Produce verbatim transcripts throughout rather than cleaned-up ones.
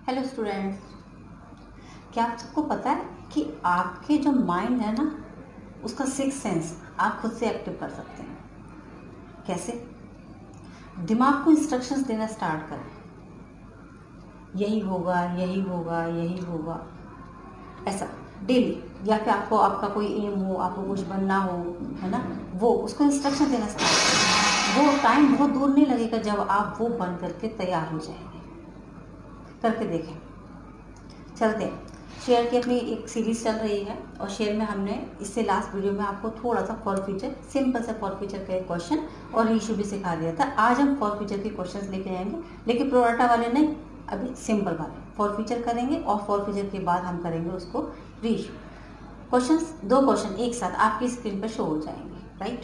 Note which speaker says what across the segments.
Speaker 1: Hello students, क्या आप सबको पता है कि आपके जो माइंड है ना, उसका सिक्स सेंस आप खुद से एक्टिव कर सकते हैं। कैसे? दिमाग को इंस्ट्रक्शंस देना स्टार्ट करें, यही होगा यही होगा यही होगा, ऐसा डेली। या फिर आपको आपका कोई एम हो, आपको कुछ बनना हो, है ना, वो उसको इंस्ट्रक्शन देना स्टार्ट करें। वो टाइम बहुत दूर नहीं लगेगा जब आप वो बन करके तैयार हो जाएंगे। करके देखें। चलते हैं। शेयर की अपनी एक सीरीज़ चल रही है और शेयर में हमने इससे लास्ट वीडियो में आपको थोड़ा सा फॉर फ्यूचर, सिंपल सा फॉर फ्यूचर का एक क्वेश्चन और इशू भी सिखा दिया था। आज हम फॉर फ्यूचर के क्वेश्चंस लेके आएंगे, लेकिन प्रोराटा वाले नहीं, अभी सिंपल वाले फॉर फ्यूचर करेंगे और फॉर फ्यूचर के बाद हम करेंगे उसको री इशू। क्वेश्चंस, दो क्वेश्चन एक साथ आपकी स्क्रीन पर शो हो जाएंगे, राइट।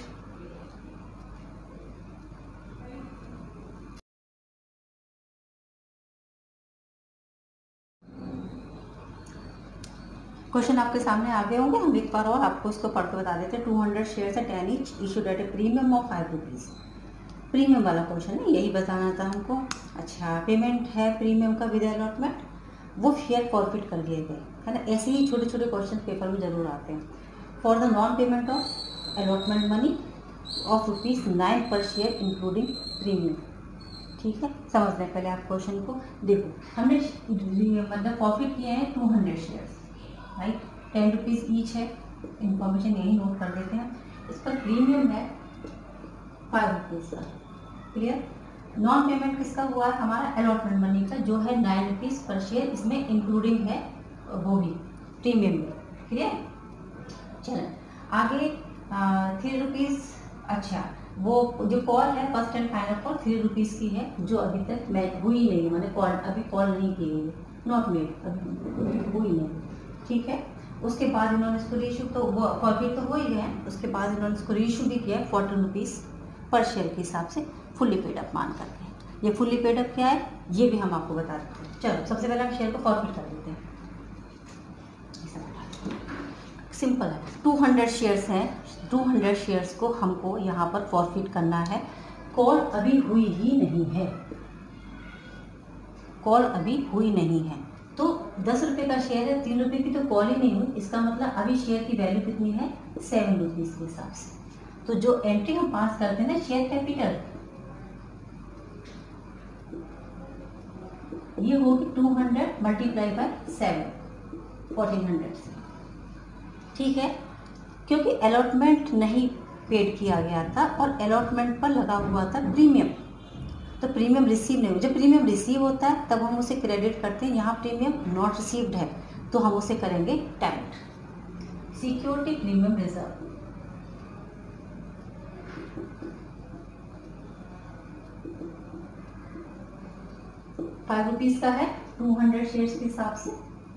Speaker 1: क्वेश्चन आपके सामने आ गए होंगे, हम एक बार और आपको इसको पढ़ के बता देते हैं। टू हंड्रेड शेयर है ten each issued at a premium of five rupees. Premium वाला क्वेश्चन है, यही बताना था हमको। अच्छा, पेमेंट है प्रीमियम का विद अलॉटमेंट, वो शेयर फॉरफिट कर दिए गए, है ना। ऐसे ही छोटे छोटे क्वेश्चन पेपर में जरूर आते हैं। For the non payment of allotment money of rupees nine per share including premium. ठीक है, समझ लें पहले आप क्वेश्चन को। देखो, हमने मतलब फॉरफिट किए हैं two hundred share, right. Ten rupees each है, इंफॉर्मेशन यही नोट कर देते हैं। इस पर प्रीमियम है फाइव रुपीज़ का, क्लियर। नॉन पेमेंट किसका हुआ है? हमारा अलॉटमेंट मनी का, जो है नाइन रुपीज़ पर शेयर, इसमें इंक्लूडिंग है वो भी प्रीमियम में, क्लियर। चलें आगे, थ्री रुपीज़। अच्छा, वो जो कॉल है first and final call three rupees की है, जो अभी तक मैं हुई नहीं है, मैंने कॉल अभी कॉल नहीं की गई है, नॉट मेड, अभी हुई नहीं, ठीक है। उसके बाद इन्होंने इसको रीइशू, तो वो फॉरफिट तो हो ही गए हैं, उसके बाद इन्होंने इसको रीइशू भी किया है फोर्टीन रुपीज़ पर शेयर के हिसाब से, फुल्ली पेड अप मान करके। ये फुल्ली पेड अप क्या है ये भी हम आपको बता देते हैं। चलो सबसे पहले हम शेयर को फॉरफिट कर देते हैं। सिंपल है, टू हंड्रेड शेयर्स हैं, टू हंड्रेड शेयर्स को हमको यहाँ पर फॉरफिट करना है। कॉल अभी हुई ही नहीं है, कॉल अभी हुई नहीं है, तो दस रुपये का शेयर है, तीन रुपये की तो कॉल ही नहीं हुई, इसका मतलब अभी शेयर की वैल्यू कितनी है? सेवन रुपीज़ के हिसाब से। तो जो एंट्री हम पास करते हैं ना शेयर कैपिटल, ये होगी two hundred multiply by seven, fourteen hundred से, ठीक है। क्योंकि अलॉटमेंट नहीं पेड किया गया था और अलॉटमेंट पर लगा हुआ था प्रीमियम, तो प्रीमियम रिसीव नहीं हुआ। जब प्रीमियम रिसीव होता है तब हम उसे क्रेडिट करते हैं, यहाँ प्रीमियम नॉट रिसीव्ड है तो हम उसे करेंगे debit. Security premium reserve, five rupees का है, टू हंड्रेड शेयर्स के हिसाब से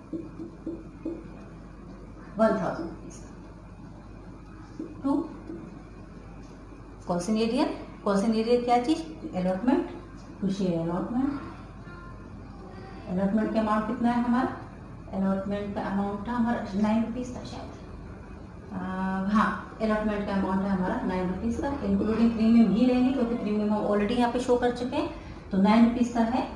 Speaker 1: one thousand rupees to calls in arrear. Calls in arrear क्या चीज? Allotment, to share allotment. Allotment का अमाउंट कितना है हमारा? अलॉटमेंट का अमाउंट था हमारा नाइन रुपीज़ था शायद, हाँ, अलॉटमेंट का अमाउंट है हमारा नाइन रुपीज़ का, इंक्लूडिंग प्रीमियम ही लेंगे क्योंकि प्रीमियम हम ऑलरेडी यहाँ पे शो कर चुके हैं। तो नाइन रुपीज़ का है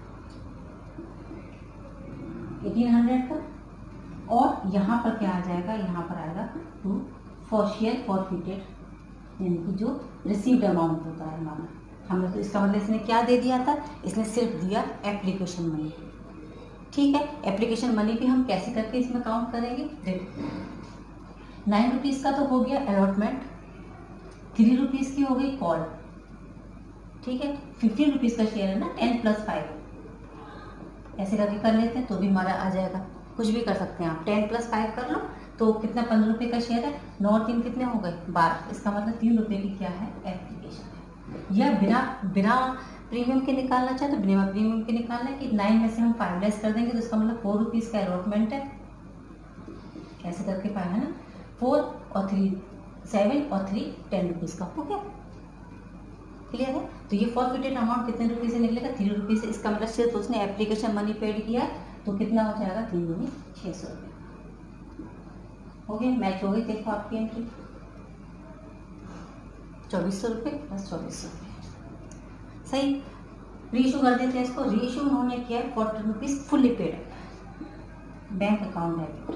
Speaker 1: एटीन हंड्रेड का, और यहाँ पर क्या आ जाएगा? यहाँ पर आएगा टू फॉर शेयर फॉरफिटेड, यानी कि जो रिसीव्ड अमाउंट होता है हमारा। हमने तो इसका मतलब इसने क्या दे दिया था? इसने सिर्फ दिया एप्लीकेशन मनी, ठीक है। एप्लीकेशन मनी भी हम कैसे करके इसमें काउंट करेंगे? देखो, नाइन रुपीज़ का तो हो गया अलॉटमेंट, थ्री रुपीज़ की हो गई कॉल, ठीक है। फिफ्टीन रुपीज़ का शेयर है ना, टेन प्लस फाइव, ऐसे करके कर लेते हैं तो भी हमारा आ जाएगा। कुछ भी कर सकते हैं आप, टेन प्लस फाइव कर लो तो कितना? पंद्रह रुपये का शेयर है, नौ तीन कितने हो गए? बारह। इसका मतलब तीन रुपये की क्या है? एप्लीकेशन है। या बिना बिना प्रीमियम के निकालना चाहे तो बिना प्रीमियम के निकालना है कि नाइन में से हम फाइव लेस कर देंगे तो इसका मतलब फोर रुपीज़ का अलॉटमेंट है, ऐसे करके पाया है ना। फोर और थ्री सेवन और थ्री टेन रुपीज़ का हो गया, क्लियर है। तो ये फॉरफिटेड अमाउंट कितने रुपये से निकलेगा? थ्री रुपीज़ से। इसका मतलब सिर्फ उसने एप्लीकेशन मनी पेड किया तो कितना हो जाएगा? तीन दूनी छः सौ रुपये हो गया, मैच हो गई। देखो आपकी एंट्री चौबीस सौ रुपये प्लस चौबीस सौ रुपये, सही। री इशू कर देते हैं इसको। री इशू उन्होंने किया है forty rupees fully paid bank account debit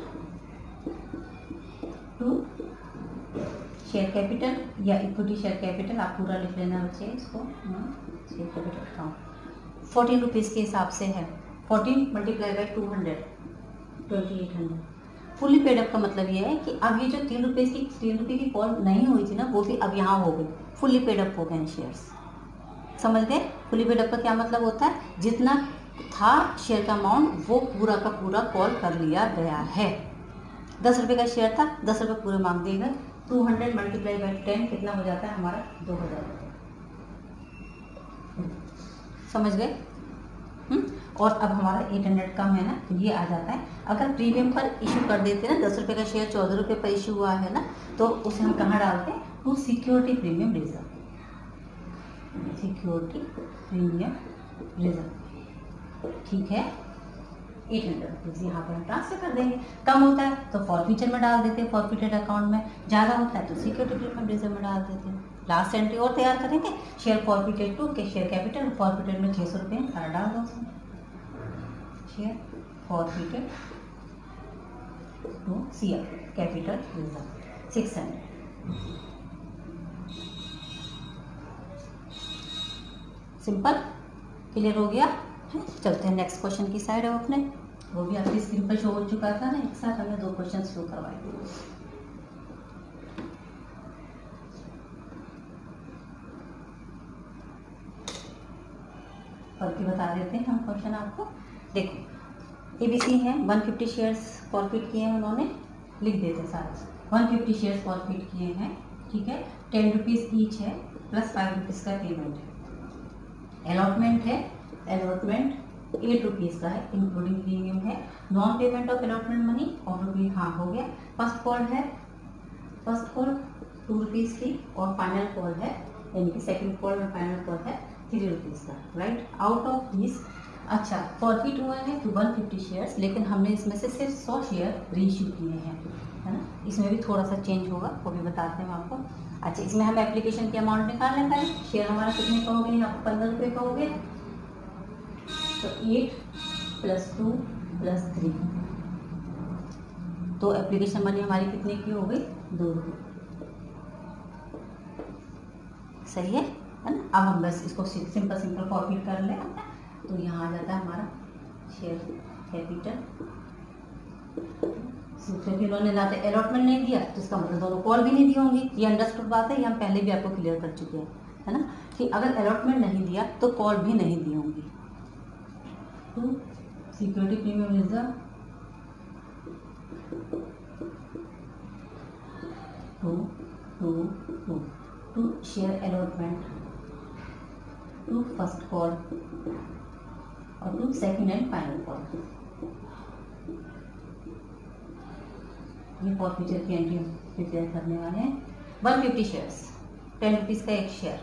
Speaker 1: to share capital या इक्विटी शेयर कैपिटल, आप पूरा लिख लेना बच्चे इसको। Share capital account fourteen rupees के हिसाब से है, fourteen multiply by two hundred twenty eight hundred. Fully paid up का मतलब ये है कि अब ये जो तीन रुपये की तीन रुपये की कॉल नहीं हुई थी ना, वो भी अब यहाँ हो गई, फुल्ली पेड अप हो गए शेयर्स। समझ गए? फुल्ली पेड अप का क्या मतलब होता है, जितना था शेयर का अमाउंट वो पूरा का पूरा कॉल कर लिया गया है। दस रुपये का शेयर था, दस रुपये पूरे मांग दिए गए। Two hundred multiply by ten कितना हो जाता है हमारा, दो हज़ार रुपये। समझ गए? और अब हमारा एट हंड्रेड कम है ना, तो ये आ जाता है। अगर प्रीमियम पर इशू कर देते हैं ना, दस रुपये का शेयर चौदह रुपये पर इशू हुआ है ना, तो उसे हम कहाँ डालते हैं, to security premium reserve. Security premium reserve, ठीक है। एट हंड्रेड रुपीज़ यहाँ पर हम ट्रांसफर कर देंगे। कम होता है तो फॉरफीचर में डाल देते हैं, फॉरफीटेड अकाउंट में। ज़्यादा होता है तो सिक्योरिटी प्रीमियम रिजर्व में डाल देते हैं। लास्ट एंट्री और तैयार करेंगे, शेयर फॉरफीटेड टू के शेयर कैपिटल, फॉरफीटेड में छः सौ रुपये सारा डाल दो उसमें। Share forfeited to C F capital reserve six hundred. Simple, clear हो गया? चलते हैं नेक्स्ट क्वेश्चन की साइड। अब अपने वो भी आपकी स्क्रीन पर शो हो चुका था ना, एक साथ हमने दो क्वेश्चन शो करवाए। और भी बता देते हैं हम क्वेश्चन आपको। देखो एबीसी है, वन फिफ्टी शेयर्स फॉरफिट किए हैं उन्होंने, लिख देते सारे। वन फिफ्टी शेयर्स फॉरफिट किए हैं, ठीक है। टेन रुपीज़ ईच है, प्लस फाइव रुपीज़ का पेमेंट है। अलॉटमेंट है, अलॉटमेंट एट रुपीज़ का है, इंक्लूडिंग प्रीमियम है। Non payment of allotment money of rupees, हाँ हो गया। फर्स्ट कॉल है, फर्स्ट कॉल टू रुपीज़ की, और फाइनल कॉल है, यानी कि सेकंड कॉल में फाइनल कॉल है थ्री रुपीज़ का, राइट। आउट ऑफ दिस, अच्छा फॉरफिट हुआ है टू वन फिफ्टी शेयर्स, लेकिन हमने इसमें से सिर्फ सौ शेयर रीइश्यू किए हैं, है ना। इसमें भी थोड़ा सा चेंज होगा, वो भी बताते हैं आपको। अच्छा, इसमें हम एप्लीकेशन की अमाउंट निकाल लें पहले। शेयर हमारा कितने का हो गया, यहाँ पर पंद्रह रुपये का हो गया, तो eight plus two plus three, तो एप्लीकेशन मनी हमारी कितने की हो गई, दो रुपये। सही है, है ना। अब हम बस इसको सिंपल सिंपल फॉरफिट कर लें, तो यहाँ आ जाता है हमारा शेयर कैपिटल। क्योंकि उन्होंने ना तो अलॉटमेंट नहीं दिया, तो इसका मतलब दोनों कॉल भी नहीं दी होंगी। ये अंडरस्टूड बात है, ये हम पहले भी आपको क्लियर कर चुके हैं, है ना, कि अगर अलॉटमेंट नहीं दिया तो कॉल भी नहीं दी होंगी। To security premium reserve to to to to share allotment to first call और to second and final call. ये फॉरफीचर की एंट्री प्रिपेयर करने वाले हैं। One fifty shares, ten rupees का एक शेयर,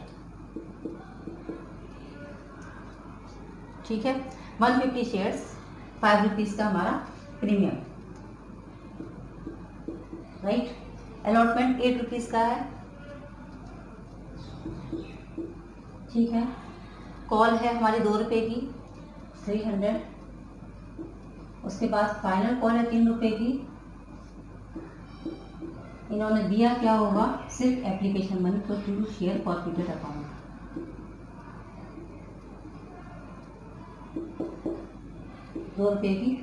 Speaker 1: ठीक है। One fifty shares, five rupees का हमारा premium, right. Allotment eight rupees का है, ठीक है। कॉल है हमारी दो रुपये की, थ्री हंड्रेड। उसके बाद फाइनल कॉल है तीन रुपये की। इन्होंने दिया क्या होगा, सिर्फ application money for to share forfeited account, दो रुपये की।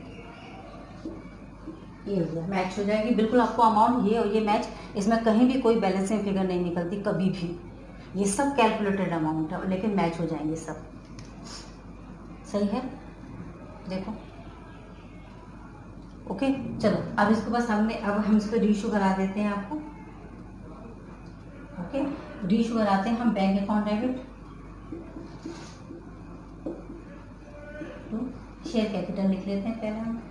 Speaker 1: ये हो गया, मैच हो जाएगी बिल्कुल आपको अमाउंट, ये और ये मैच। इसमें कहीं भी कोई बैलेंसिंग फिगर नहीं निकलती कभी भी, ये सब कैलकुलेटेड अमाउंट है, लेकिन मैच हो जाएंगे सब। सही है, देखो ओके। चलो अब इसको बस हमने अब हम इसको रीइशू करा देते हैं आपको, ओके। रीइशू कराते हैं हम bank account debit to share capital लिख लेते हैं पहले हम।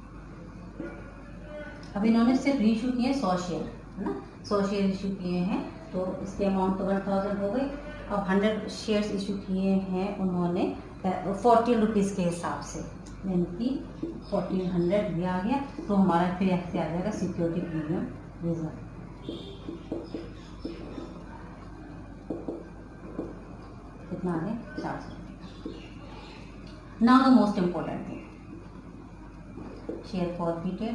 Speaker 1: अब इन्होंने सिर्फ रीइशू किए सौ शेयर, है ना, सौ शेयर इशू किए हैं, तो इसके अमाउंट तो वन थाउजेंड हो गई। अब हंड्रेड शेयर्स इशू किए हैं उन्होंने फोर्टीन रुपीज़ के हिसाब से, यानी कि फोर्टीन हंड्रेड भी आ गया, तो हमारा फिर ऐसे आ जाएगा सिक्योरिटी प्रीमियम रिजर्व। कितना आ गया, चार सौ। Now the most important thing, share forfeited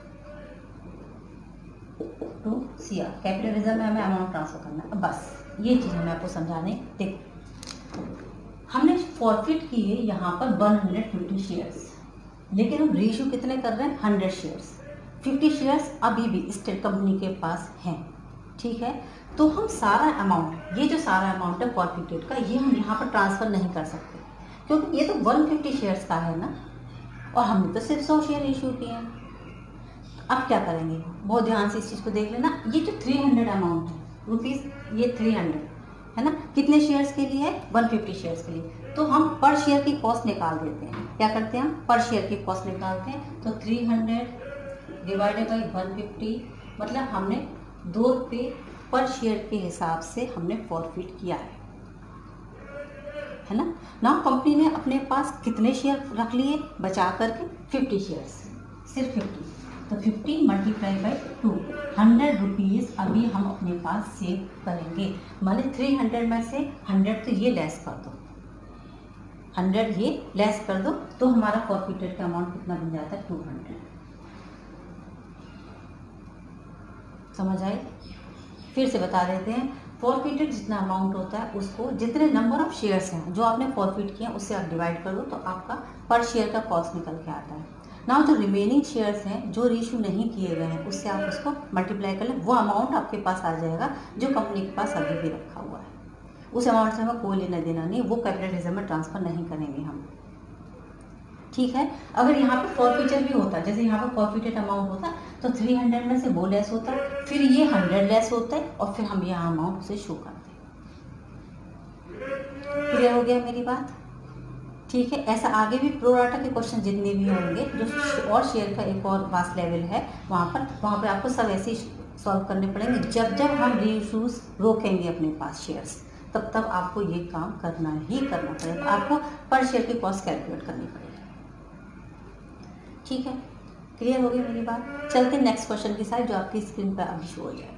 Speaker 1: to CR, capital reserve में हमें अमाउंट ट्रांसफर करना है। बस ये चीज़ हमें आपको समझाने, देखो हमने फॉरफिट किए यहाँ पर वन हंड्रेड फिफ्टी शेयर्स, लेकिन हम रेशियो कितने कर रहे हैं, हंड्रेड शेयर्स। फिफ्टी शेयर्स अभी भी स्टेट कंपनी के पास हैं, ठीक है। तो हम सारा अमाउंट, ये जो सारा अमाउंट है फॉरफिटेड का, ये हम यहाँ पर ट्रांसफ़र नहीं कर सकते, क्योंकि ये तो वन फिफ्टी शेयर्स का है ना, और हमने तो सिर्फ सौ शेयर इशू किए हैं। अब क्या करेंगे, बहुत ध्यान से इस चीज़ को देख लेना। ये जो थ्री हंड्रेड अमाउंट है रुपीज़, ये थ्री हंड्रेड है ना, कितने शेयर्स के लिए है, वन फिफ्टी शेयर्स के लिए। तो हम पर शेयर की कॉस्ट निकाल देते हैं। क्या करते हैं हम, पर शेयर की कॉस्ट निकालते हैं। तो three hundred divided by one fifty, मतलब हमने दो रुपये पर शेयर के हिसाब से हमने फॉरफिट किया है, है ना। नाउ कंपनी ने अपने पास कितने शेयर रख लिए बचा करके, फिफ्टी शेयर्स, सिर्फ फिफ्टी। तो fifty multiply by two, hundred rupees अभी हम अपने पास सेव करेंगे। माने थ्री हंड्रेड में से हंड्रेड तो ये लेस कर दो, हंड्रेड ये लेस कर दो, तो हमारा फॉरफिटेड का अमाउंट कितना बन जाता है, टू हंड्रेड। समझ आए, फिर से बता देते हैं। फॉरफिटेड जितना अमाउंट होता है उसको जितने नंबर ऑफ शेयर्स हैं जो आपने फॉरफिट किए उससे आप डिवाइड कर दो, तो आपका पर शेयर का कॉस्ट निकल के आता है। नाउ जो रिमेनिंग शेयर्स हैं जो रीइश्यू नहीं किए गए हैं, उससे आप उसको मल्टीप्लाई कर लें, वो अमाउंट आपके पास आ जाएगा जो कंपनी के पास अभी भी रखा हुआ है। उस अमाउंट से हमें कोई लेना देना नहीं, वो कैपिटल रिजर्व में ट्रांसफर नहीं करेंगे हम, ठीक है। अगर यहाँ पे फॉरफिचर भी होता है, जैसे यहाँ पे फॉरफिटेड अमाउंट होता है, तो थ्री हंड्रेड में से वो लेस होता है, फिर ये हंड्रेड लेस होता है, और फिर हम यहाँ अमाउंट उसे शो करते हैं। क्लियर हो गया मेरी बात, ठीक है। ऐसा आगे भी प्रोराटा के क्वेश्चन जितने भी होंगे, जो और शेयर का एक और वास्ट लेवल है, वहाँ पर वहाँ पर आपको सब ऐसे सॉल्व करने पड़ेंगे। जब जब हम रीइश्यूज रोकेंगे अपने पास शेयर्स, तब तब आपको ये काम करना ही करना पड़ेगा, आपको पर शेयर की कॉस्ट कैलकुलेट करनी पड़ेगी, ठीक है। क्लियर हो गई मेरी बात। चलते नेक्स्ट क्वेश्चन की साइड, जो आपकी स्क्रीन पर अभी शो हो जाएगा।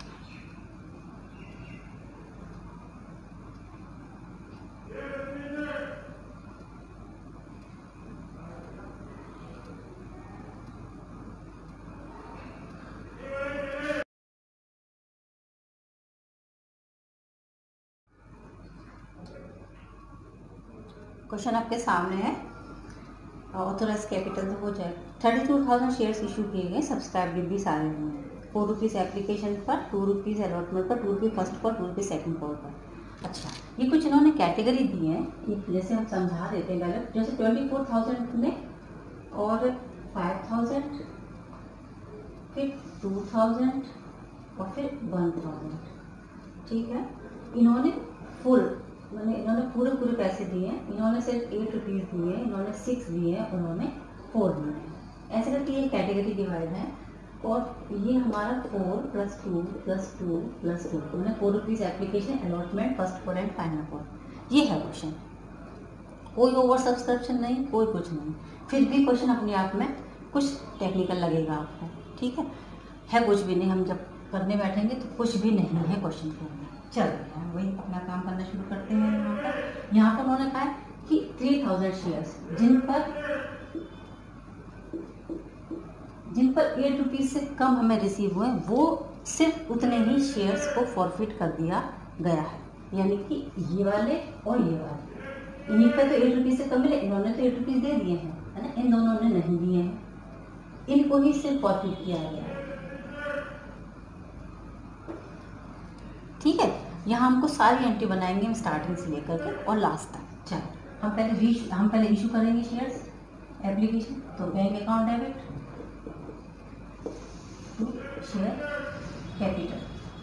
Speaker 1: क्वेश्चन आपके सामने है, ऑथोराइज कैपिटल तो हो जाए। Thirty two thousand shares issue किए गए, सब्सक्राइब भी सारे हुए। फोर रुपीज़ एप्लीकेशन पर, टू रुपीज़ अलॉटमेंट पर, टू रुपीज़ फर्स्ट पर, टू रुपीज़ सेकंड पर पर। अच्छा, ये कुछ इन्होंने कैटेगरी दी है, ये जैसे हम समझा देते हैं पहले। जैसे ट्वेंटी फोर थाउजेंड में और फाइव थाउजेंड, फिर टू थाउजेंड और फिर वन थाउजेंड, ठीक है। इन्होंने फुल मैंने इन्होंने पूरे पूरे पैसे दिए हैं। इन्होंने सिर्फ एट रुपीज़ दिए हैं, इन्होंने सिक्स दिए हैं, उन्होंने फोर दिए हैं। ऐसे करके ये कैटेगरी डिवाइड है, और ये हमारा four plus two plus two plus two, उन्होंने four rupees application, allotment, first four and final four. ये है क्वेश्चन, कोई ओवर सब्सक्रिप्शन नहीं, कोई कुछ नहीं। फिर भी क्वेश्चन अपने आप में कुछ टेक्निकल लगेगा आपको, ठीक है है कुछ भी नहीं। हम जब करने बैठेंगे तो कुछ भी नहीं है क्वेश्चन के अंदर। चल हम वही अपना काम करना शुरू करते हैं। यहाँ पर यहाँ पर उन्होंने कहा है कि थ्री थाउजेंड शेयर्स जिन पर जिन पर एट रुपीज़ से कम हमें रिसीव हुए, वो सिर्फ उतने ही शेयर्स को फॉरफिट कर दिया गया है। यानी कि ये वाले और ये वाले, इन्हीं पर तो एट रुपीज़ से कम मिले, इन्होंने तो एट रुपीज़ दे दिए हैं, है ना, इन दोनों ने नहीं दिए हैं, इनको ही सिर्फ फॉरफिट किया गया है, ठीक है। यहाँ हमको सारी एंट्री बनाएंगे हम स्टार्टिंग से लेकर के और लास्ट तक। चलो हम पहले रीच हम पहले इशू करेंगे शेयर्स एप्लीकेशन। तो bank account debit to share capital,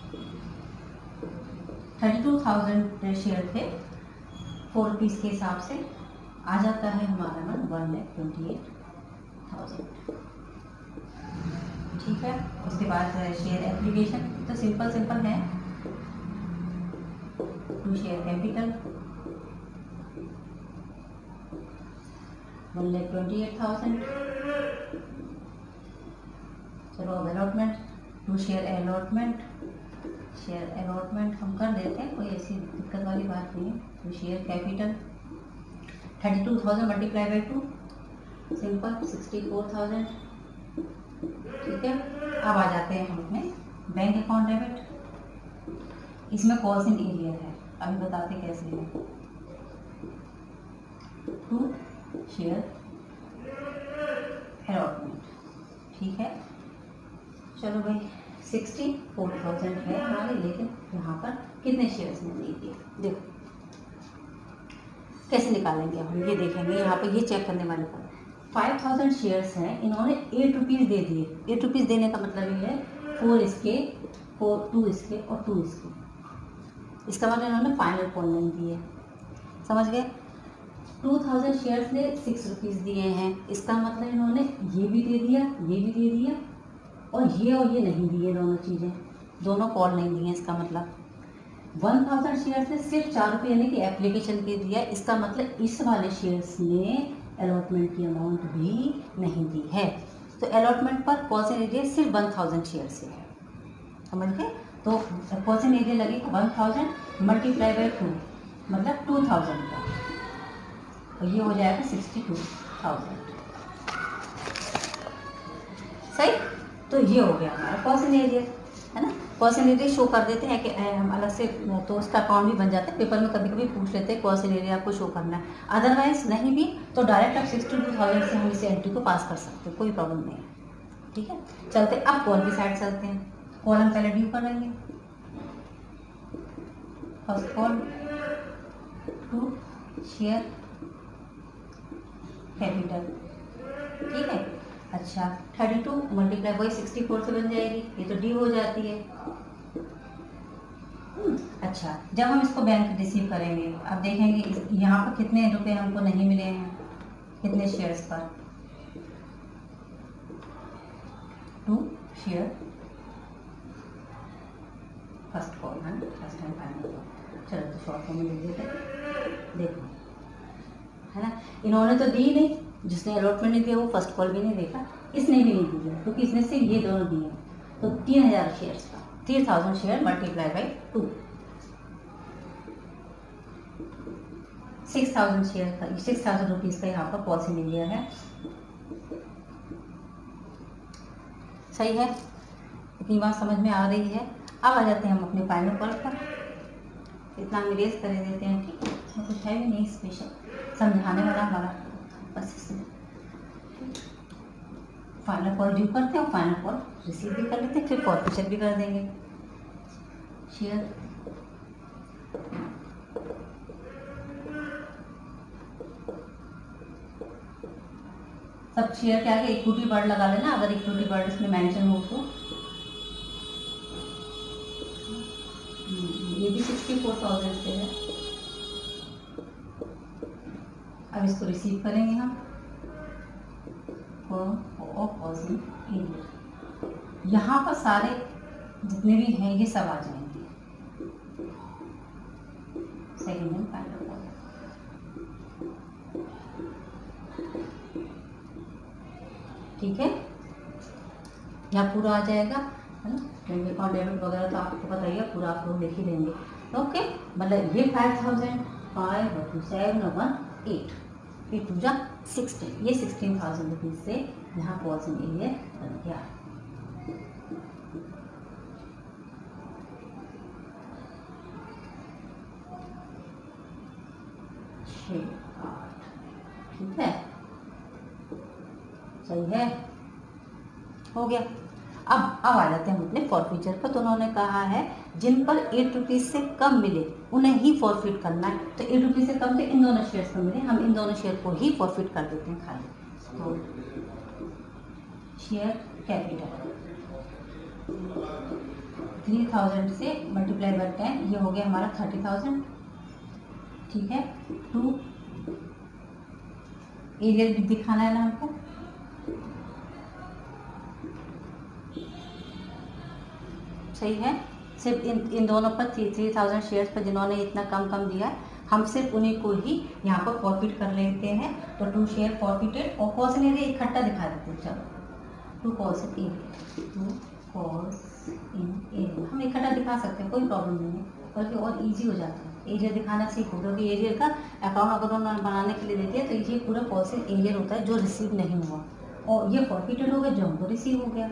Speaker 1: thirty two thousand share थे, फोर रुपीज़ के हिसाब से आ जाता है हमारा मन one lakh twenty eight thousand, ठीक है। उसके बाद शेयर एप्लीकेशन तो सिंपल सिंपल है, to share capital one lakh twenty eight thousand. चलो अब allotment, to share allotment, share allotment हम कर देते हैं, कोई ऐसी दिक्कत वाली बात नहीं है। To share capital, thirty two thousand multiply by two, simple sixty four thousand. ठीक है, अब आ जाते हैं हम अपने बैंक अकाउंट डेबिट। इसमें कॉल्स इन एरियर है, अभी बताते कैसे है। टू शेयर अलॉटमेंट, ठीक है। चलो भाई सिक्सटी फोर थाउजेंड है हमारे, लेकिन यहाँ पर कितने शेयर्स में दे दिए, देखो कैसे निकालेंगे हम, ये देखेंगे यहाँ पे, ये चेक करने वाले पर फाइव थाउजेंड शेयर्स हैं, इन्होंने एट रुपीज़ दे दिए। एट रुपीज़ देने का मतलब ये है फोर इसके, फोर टू इसके और टू इसके, इसका मतलब इन्होंने फाइनल कॉल नहीं दिए, समझ गए। टू थाउजेंड शेयर्स ने सिक्स रुपीज़ दिए हैं, इसका मतलब इन्होंने ये भी दे दिया, ये भी दे दिया, और ये और ये नहीं दिए, दोनों चीज़ें, दोनों कॉल नहीं दिए। इसका मतलब वन थाउजेंड शेयर्स ने सिर्फ चार रुपये यानी कि एप्लीकेशन के दिया, इसका मतलब इस वाले शेयर्स ने अलॉटमेंट की अमाउंट भी नहीं दी है। तो अलॉटमेंट पर कॉल्स एरिया सिर्फ वन थाउजेंड शेयर से है, समझ गए। तो कॉल्स एरिया लगेगा one thousand multiply by two, मतलब टू थाउजेंड का, तो ये हो जाएगा सिक्सटी टू थाउजेंड, सही। तो ये हो गया हमारा कॉल्स एरिया, है ना। कॉल्स एरिया शो कर देते हैं कि हम अलग से, तो उसका अकाउंट भी बन जाता है। पेपर में कभी कभी पूछ लेते हैं कॉल्स एरिया आपको शो करना है, अदरवाइज नहीं भी तो डायरेक्ट आप सिक्सटी टू थाउजेंड से हम इसे एंट्री को पास कर सकते हैं, कोई प्रॉब्लम नहीं है। ठीक है, चलते अब कॉल की साइड चलते हैं। कॉल हम पहले ड्यू कर लेंगे। First call to share capital, ठीक है। अच्छा, थर्टी टू मल्टीप्लाई वही सिक्सटी फोर से बन जाएगी, ये तो डी हो जाती है। अच्छा, जब हम इसको बैंक रिसीव करेंगे, अब देखेंगे यहाँ पर कितने रुपए हमको नहीं मिले हैं, कितने शेयर्स पर। टू शेयर फर्स्ट कॉल है, फर्स्ट एंड फाइनल कॉल। चलो तो शॉर्ट फॉर्म में लिख देते हैं, देखो, है ना। इन्होंने तो दी नहीं, जिसने अलॉटमेंट नहीं दिया वो फर्स्ट कॉल भी नहीं देखा, इसने भी नहीं दिया, क्योंकि इसने सिर्फ ये दोनों दिए हैं। तो तीन हजार शेयर्स का, three thousand share multiply by two, six thousand share का, सिक्स थाउजेंड रुपीज का यहाँ पर पॉलिसी ले लिया है, सही है। इतनी बात समझ में आ रही है। अब आ जाते हैं हम अपने फाइनल कॉल पर, इतना हम इरेज कर देते हैं, ठीक है। इसमें कुछ है भी नहीं स्पेशल, समझाने वाला हमारा बस इसमें। फाइनल कॉल ड्यू करते हैं और फाइनल कॉल रिसीव भी कर लेते हैं, फिर फॉरफीचर भी कर देंगे। शेयर सब शेयर के आगे इक्विटी वर्ड लगा लेना, अगर इक्विटी वर्ड इसमें मेंशन हो तो। ये भी सिक्सटी फोर थाउजेंड से है। अब इसको रिसीव करेंगे हम, यहाँ पर सारे जितने भी हैं ये सब आ जाएंगे, सेकेंड एंड फाइनल कॉल, ठीक है। यहाँ पूरा आ जाएगा, है ना। बैंक अकाउंट डेबिट वगैरह तो आपको पता ही है, पूरा आप लोग लिख ही देंगे, ओके। मतलब ये five thousand five two seven one eight, फिर टू जा सिक्सटीन, ये सिक्सटीन थाउजेंड रुपीज से यहाँ कॉल्स इन एरिया बन गया। ठीक है, सही है, हो गया। अब अब आ जाते हैं हम अपने फॉरफीचर पर। तो उन्होंने कहा है जिन पर एट रुपीज से कम मिले उन्हें ही फॉरफिट करना है। तो एट रुपीज से कम से इन दोनों शेयर्स पर मिले, हम इन दोनों शेयर को ही फॉरफिट कर देते हैं खाली। तो शेयर कैपिटल थ्री थाउजेंड से मल्टीप्लाई बाय टेन, ये हो गया हमारा थर्टी थाउजेंड, ठीक है। टू एरिया दिखाना है ना हमको, सही है। सिर्फ इन इन दोनों पर थ्री थ्री थाउजेंड शेयर्स पर जिन्होंने इतना कम कम दिया है, हम सिर्फ उन्हीं को ही यहाँ पर फॉरफिट कर लेते हैं। तो टू शेयर फॉरफिटेड, और कॉल्स इन एरिया इकट्ठा दिखा देते हैं। चलो to calls in arrear, to calls in arrear हम इकट्ठा दिखा सकते हैं, कोई प्रॉब्लम नहीं है, बल्कि और इजी हो जाता है। एरिया दिखाना सीखो, क्योंकि एरियर का अकाउंट अगर उन्होंने बनाने के लिए देते हैं तो ये पूरा पॉलिसी एरियर होता है जो रिसीव नहीं हुआ, और ये फॉरफिटेड हो गया जो हमको रिसीव हो गया।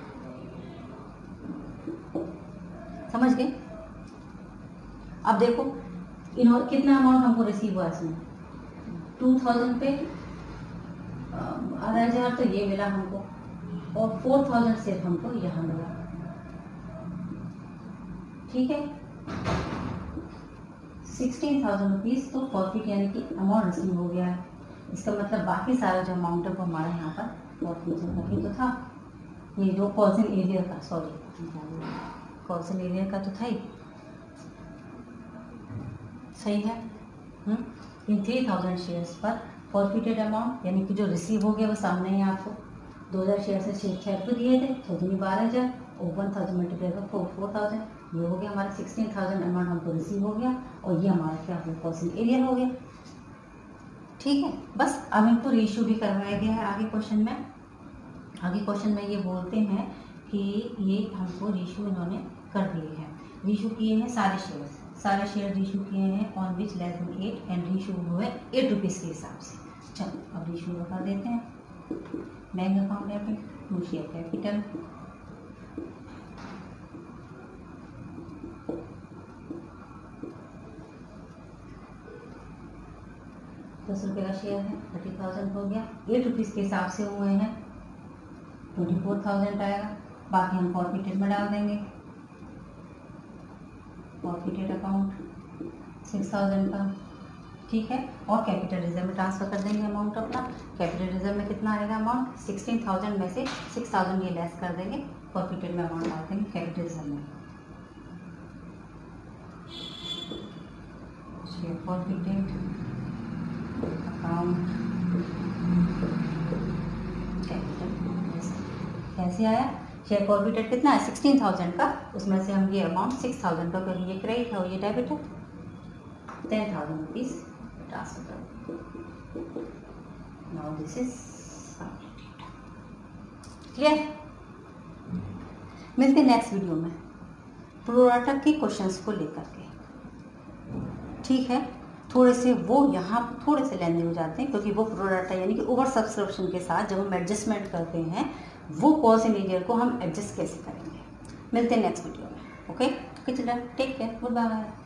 Speaker 1: समझ गए? अब देखो इन्होंने कितना अमाउंट हमको रिसीव हुआ इसमें, टू थाउजेंड पे आधा हजार तो ये मिला हमको, और फोर थाउजेंड सिर्फ हमको यहाँ मिला। ठीक है, सिक्सटीन थाउजेंड रुपीज़ तो प्रॉफिट यानी कि अमाउंट रिसीव हो गया है। इसका मतलब बाकी सारा जो अमाउंट है वो हमारा यहाँ पर प्रॉफिट ही तो था, ये जो कॉल्सन एरिया का, सॉरी कॉल्सन एरिया का तो था ही, सही है। इन थ्री थाउजेंड शेयर्स पर प्रॉफिटेड अमाउंट यानी कि जो रिसीव हो गया वो सामने ही आपको दो हज़ार शेयर से छः छः को दिए थे, तो दूनी बारह हज़ार और वन थाउजेंड मल्टीप्लाई का फोर फोर थाउजेंड, ये हो गया हमारा सिक्सटीन थाउजेंड अमाउंट हमको रिसीव हो गया, और ये हमारा क्या हो कॉल्सन एरिया हो गया। ठीक है, बस अब इनको रेशियो भी करवाया गया है आगे क्वेश्चन में। आगे क्वेश्चन में ये बोलते हैं कि ये हमको रेशियो इन्होंने कर दिए हैं, रेशियो किए हैं सारे शेयर सारे शेयर रेशियो किए हैं on which less than eight, and ratio हुआ है एट रुपीज़ के हिसाब से। चलो अब रेशियो बता देते हैं। Bank account debit, to share capital, दस रुपये का शेयर है, थर्टी थाउजेंड हो गया, एट रुपीज़ के हिसाब से हुए हैं, ट्वेंटी फोर थाउजेंड आएगा, बाकी हम प्रॉफिटेड में डाल देंगे। प्रॉफिटेड अकाउंट सिक्स थाउजेंड का, ठीक है, और कैपिटल रिजर्व में ट्रांसफ़र कर देंगे अमाउंट अपना। कैपिटल रिजर्व में कितना आएगा अमाउंट, सिक्सटीन थाउजेंड में से सिक्स थाउजेंड ये लेस कर देंगे, प्रॉफिटेड में अमाउंट डाल देंगे कैपिटल रिजर्व में। शेयर प्रॉफिटेड अकाउंट कैपिटल कैसे आया, शेयर प्रॉफिटेड कितना है सिक्सटीन थाउजेंड का, उसमें से हम ये अमाउंट सिक्स थाउजेंड का, क्योंकि ये क्रेडिट है और ये डेबिट है, टेन थाउजेंड रुपीज़ ट्रांसफर कर। Now this is clear. मिलते हैं नेक्स्ट वीडियो में प्रोराटा के क्वेश्चंस को लेकर के। ठीक है, थोड़े से वो यहाँ थोड़े से लेंदी हो जाते हैं, क्योंकि वो प्रोराटा यानी कि ओवर सब्सक्रिप्शन के साथ जब हम एडजस्टमेंट करते हैं वो कॉल्सन एरियर को हम एडजस्ट कैसे करेंगे। मिलते हैं नेक्स्ट वीडियो में। Okay, children take care, good bye.